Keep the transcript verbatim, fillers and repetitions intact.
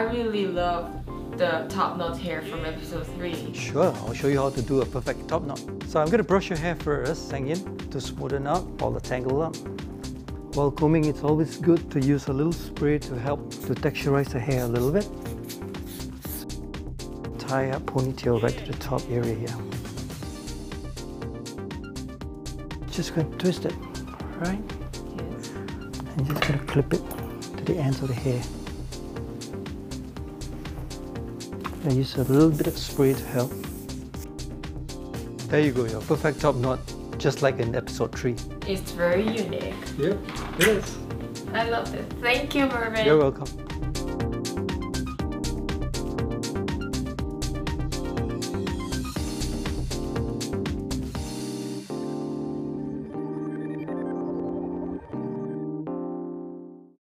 I really love the top knot hair from episode three. Sure, I'll show you how to do a perfect top knot. So I'm going to brush your hair first, Sang-Yin, to smoothen out all the tangle up. While combing, it's always good to use a little spray to help to texturize the hair a little bit. Tie a ponytail right to the top area here. Just going to twist it, right? Yes. And just going to clip it to the ends of the hair. I use a little bit of spray to help. There you go, your perfect top knot, just like in episode three. It's very unique. Yep, it is. I love it. Thank you, Mervin. You're welcome.